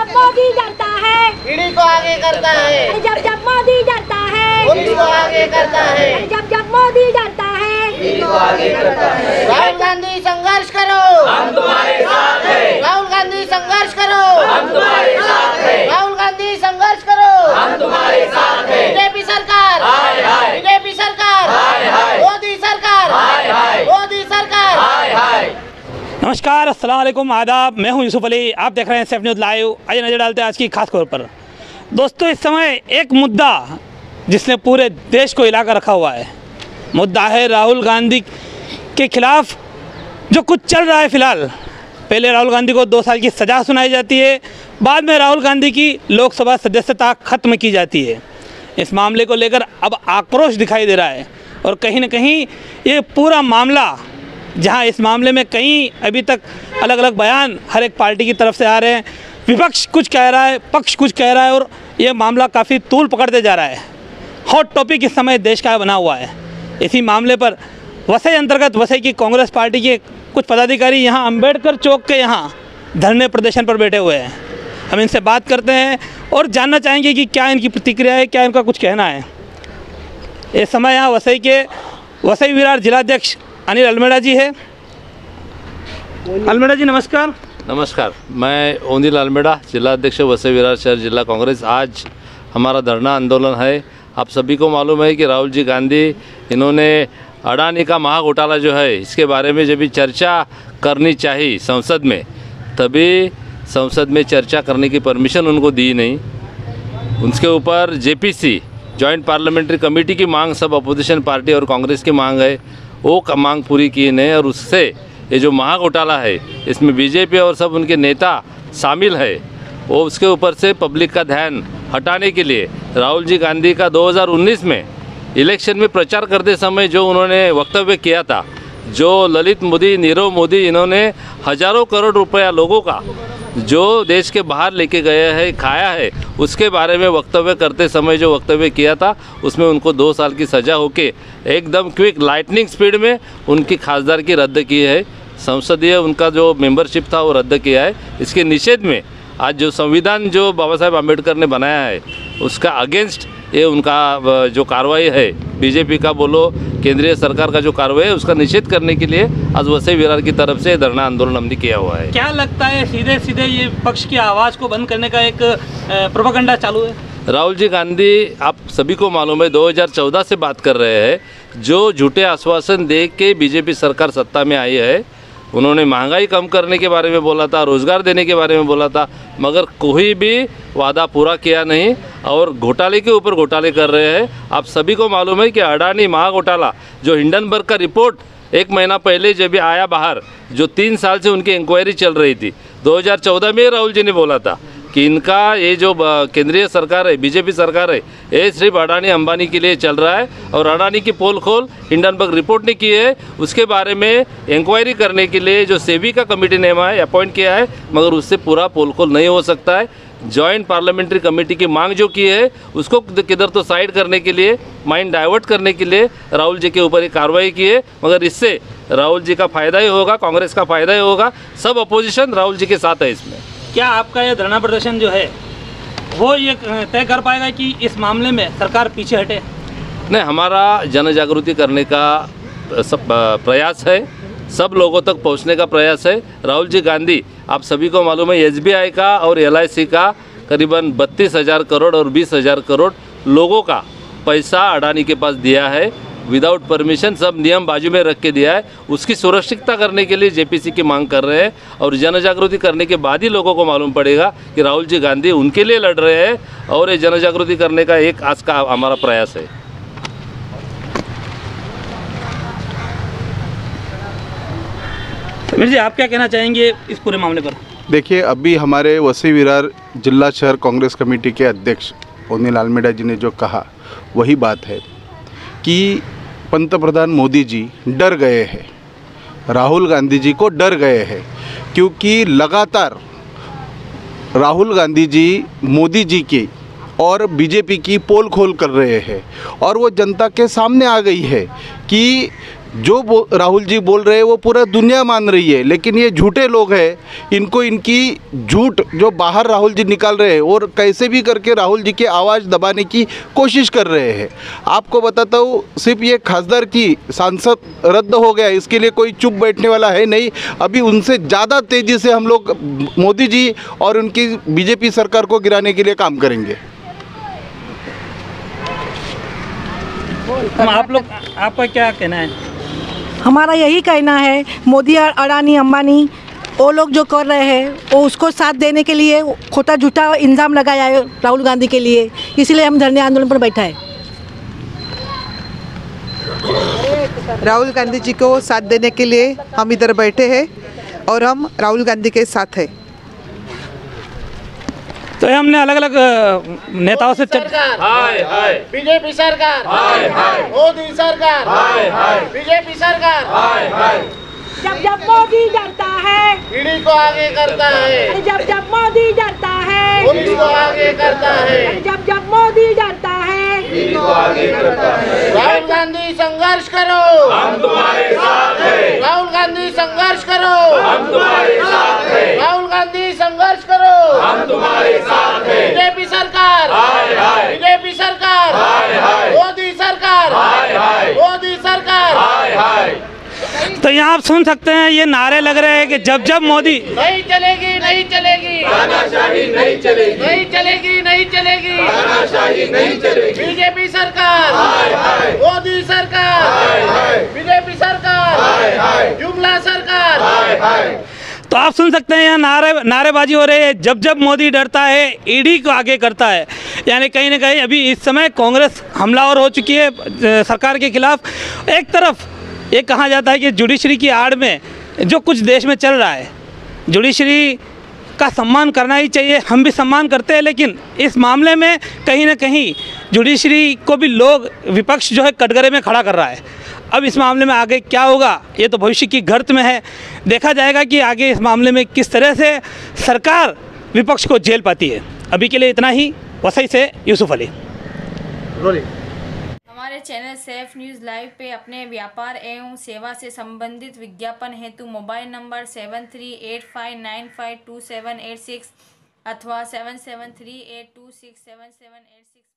जब मोदी डरता है ईडी को आगे करता है, जब मोदी डरता है ईडी को आगे करता है, जब मोदी डरता है ईडी को आगे करता है। राहुल गांधी संघर्ष करो, हम तुम्हारे साथ हैं। राहुल गांधी संघर्ष करो, हम तुम्हारे साथ हैं। राहुल गांधी संघर्ष करो, हम तुम्हारे साथ हैं। बीजेपी सरकार, हाय हाय, बीजेपी सरकार, हाय हाय, मोदी सरकार, हाय हाय, मोदी सरकार, हाय हाय। नमस्कार, अस्सलाम वालेकुम, आदाब। मैं हूं यूसुफ अली, आप देख रहे हैं सेफ न्यूज़ लाइव। आइए नज़र डालते हैं आज की खास खबर पर। दोस्तों, इस समय एक मुद्दा जिसने पूरे देश को हिला कर रखा हुआ है, मुद्दा है राहुल गांधी के खिलाफ जो कुछ चल रहा है। फिलहाल पहले राहुल गांधी को 2 साल की सज़ा सुनाई जाती है, बाद में राहुल गांधी की लोकसभा सदस्यता खत्म की जाती है। इस मामले को लेकर अब आक्रोश दिखाई दे रहा है और कहीं ना कहीं ये पूरा मामला, जहां इस मामले में कई अभी तक अलग अलग बयान हर एक पार्टी की तरफ से आ रहे हैं, विपक्ष कुछ कह रहा है, पक्ष कुछ कह रहा है और ये मामला काफ़ी तूल पकड़ते जा रहा है। हॉट टॉपिक इस समय देश का बना हुआ है। इसी मामले पर वसई अंतर्गत वसई की कांग्रेस पार्टी के कुछ पदाधिकारी यहाँ अंबेडकर चौक के यहाँ धरने प्रदर्शन पर बैठे हुए हैं। हम इनसे बात करते हैं और जानना चाहेंगे कि क्या इनकी प्रतिक्रिया है, क्या इनका कुछ कहना है। इस समय यहाँ वसई के वसई विरार जिलाध्यक्ष अनिल अल्मेड़ा जी है। अल्मेड़ा जी नमस्कार। नमस्कार, मैं ओनिल अल्मेड़ा, जिलाध्यक्ष वसई विरार शहर जिला कांग्रेस। आज हमारा धरना आंदोलन है। आप सभी को मालूम है कि राहुल जी गांधी इन्होंने अडानी का महाघोटाला जो है, इसके बारे में जब भी चर्चा करनी चाहिए संसद में, तभी संसद में चर्चा करने की परमिशन उनको दी नहीं। उसके ऊपर जेपीसी जॉइंट पार्लियामेंट्री कमेटी की मांग सब अपोजिशन पार्टी और कांग्रेस की मांग है, वो मांग पूरी की नहीं। और उससे ये जो महाघोटाला है, इसमें बीजेपी और सब उनके नेता शामिल है, वो उसके ऊपर से पब्लिक का ध्यान हटाने के लिए राहुल जी गांधी का 2019 में इलेक्शन में प्रचार करते समय जो उन्होंने वक्तव्य किया था, जो ललित मोदी, नीरव मोदी, इन्होंने हज़ारों करोड़ रुपया लोगों का जो देश के बाहर लेके गए हैं, खाया है, उसके बारे में वक्तव्य करते समय जो वक्तव्य किया था, उसमें उनको 2 साल की सज़ा होके एकदम क्विक लाइटनिंग स्पीड में उनकी खासदार की रद्द की है। संसदीय उनका जो मेंबरशिप था वो रद्द किया है। इसके निषेध में आज जो संविधान जो बाबा साहेब आम्बेडकर ने बनाया है, उसका अगेंस्ट ये उनका जो कार्रवाई है, बीजेपी का बोलो, केंद्रीय सरकार का जो कार्रवाई है, उसका निषेध करने के लिए आज वसई विरार की तरफ से धरना आंदोलन हमने किया हुआ है। क्या लगता है सीधे सीधे ये पक्ष की आवाज़ को बंद करने का एक प्रोपेगेंडा चालू है? राहुल जी गांधी, आप सभी को मालूम है, 2014 से बात कर रहे हैं। जो झूठे आश्वासन दे के बीजेपी सरकार सत्ता में आई है, उन्होंने महंगाई कम करने के बारे में बोला था, रोज़गार देने के बारे में बोला था, मगर कोई भी वादा पूरा किया नहीं और घोटाले के ऊपर घोटाले कर रहे हैं। आप सभी को मालूम है कि अडानी महाघोटाला जो हिंडनबर्ग का रिपोर्ट 1 महीना पहले जब भी आया बाहर, जो 3 साल से उनकी इंक्वायरी चल रही थी, 2014 में राहुल जी ने बोला था कि इनका ये जो केंद्रीय सरकार है, बीजेपी सरकार है, ये सिर्फ अडानी अंबानी के लिए चल रहा है और अडानी की पोल खोल हिंडनबर्ग रिपोर्ट ने की है। उसके बारे में इंक्वायरी करने के लिए जो सेबी का कमेटी ने अपॉइंट किया है, मगर उससे पूरा पोल खोल नहीं हो सकता है। जॉइंट पार्लियामेंट्री कमेटी की मांग जो की है, उसको किधर तो साइड करने के लिए, माइंड डाइवर्ट करने के लिए राहुल जी के ऊपर एक कार्रवाई की है, मगर इससे राहुल जी का फ़ायदा ही होगा, कांग्रेस का फ़ायदा ही होगा। सब अपोजिशन राहुल जी के साथ है इसमें। क्या आपका ये धरना प्रदर्शन जो है वो ये तय कर पाएगा कि इस मामले में सरकार पीछे हटे? नहीं, हमारा जन जागृति करने का सब प्रयास है, सब लोगों तक पहुंचने का प्रयास है। राहुल जी गांधी, आप सभी को मालूम है, एसबीआई का और एलआईसी का करीबन 32,000 करोड़ और 20,000 करोड़ लोगों का पैसा अडानी के पास दिया है, विदाउट परमिशन, सब नियम बाजू में रख के दिया है। उसकी सुरक्षितता करने के लिए जेपीसी की मांग कर रहे हैं और जन जागृति करने के बाद ही लोगों को मालूम पड़ेगा कि राहुल जी गांधी उनके लिए लड़ रहे हैं और ये जन जागृति करने का एक आज का हमारा प्रयास है। समीर जी, आप क्या कहना चाहेंगे इस पूरे मामले पर? देखिए, अभी हमारे वसई विरार जिला शहर कांग्रेस कमेटी के अध्यक्ष ओनिल अल्मेड़ा जी ने जो कहा, वही बात है कि पंतप्रधान मोदी जी डर गए हैं, राहुल गांधी जी को डर गए हैं, क्योंकि लगातार राहुल गांधी जी मोदी जी की और बीजेपी की पोल खोल कर रहे हैं और वो जनता के सामने आ गई है कि जो राहुल जी बोल रहे हैं वो पूरा दुनिया मान रही है, लेकिन ये झूठे लोग हैं। इनको इनकी झूठ जो बाहर राहुल जी निकाल रहे हैं और कैसे भी करके राहुल जी की आवाज़ दबाने की कोशिश कर रहे हैं। आपको बताता हूँ, सिर्फ ये खासदार की सांसद रद्द हो गया, इसके लिए कोई चुप बैठने वाला है नहीं। अभी उनसे ज़्यादा तेज़ी से हम लोग मोदी जी और उनकी बीजेपी सरकार को गिराने के लिए काम करेंगे। आप लोग, आपका क्या कहना है? हमारा यही कहना है, मोदी और अडानी अंबानी वो लोग जो कर रहे हैं वो उसको साथ देने के लिए खोटा झूठा इल्ज़ाम लगाया है राहुल गांधी के लिए, इसलिए हम धरने आंदोलन पर बैठा है। राहुल गांधी जी को साथ देने के लिए हम इधर बैठे हैं और हम राहुल गांधी के साथ हैं। तो हमने अलग अलग नेताओं से हाय हाय बीजेपी सरकार, हाय हाय मोदी सरकार, हाय हाय बीजेपी सरकार, हाय हाय। जब जब मोदी डरता है पीढ़ी को आगे करता है, जब जब मोदी डरता है पुलिस को आगे करता है, जब जब मोदी डरता है पीढ़ी को आगे करता है। राहुल गांधी संघर्ष करो, हम तुम्हारे साथ हैं। राहुल गांधी संघर्ष करो, हम तुम्हारे साथ हैं। राहुल गांधी संघर्ष करो, हम तुम्हारे साथ हैं। बीजेपी सरकार, हाय हाय बीजेपी सरकार, हाय हाय मोदी सरकार, हाय हाय मोदी सरकार, हाय हाय। तो यहाँ आप सुन सकते हैं, ये नारे लग रहे हैं कि जब जब मोदी नहीं चलेगी, नहीं चलेगी, तानाशाही नहीं चलेगी, नहीं चलेगी, नहीं चलेगी, तानाशाही नहीं चलेगी। बीजेपी सरकार, हाय हाय मोदी सरकार, हाय हाय बीजेपी सरकार, हाय हाय जुमला सरकार, हाय हाय। तो आप सुन सकते हैं यहाँ नारेबाजी हो रही है, जब जब मोदी डरता है ईडी को आगे करता है। यानी कहीं ना कहीं अभी इस समय कांग्रेस हमलावर हो चुकी है सरकार के खिलाफ। एक तरफ ये कहा जाता है कि जुडिशरी की आड़ में जो कुछ देश में चल रहा है, जुडिशरी का सम्मान करना ही चाहिए, हम भी सम्मान करते हैं, लेकिन इस मामले में कहीं ना कहीं जुडिशरी को भी लोग, विपक्ष जो है कटघरे में खड़ा कर रहा है। अब इस मामले में आगे क्या होगा ये तो भविष्य की गर्त में है, देखा जाएगा कि आगे इस मामले में किस तरह से सरकार विपक्ष को झेल पाती है। अभी के लिए इतना ही। वसई से यूसुफ अली। हमारे चैनल सेफ न्यूज़ लाइव पे अपने व्यापार एवं सेवा से संबंधित विज्ञापन हेतु मोबाइल नंबर 7385952786 अथवा 7738267786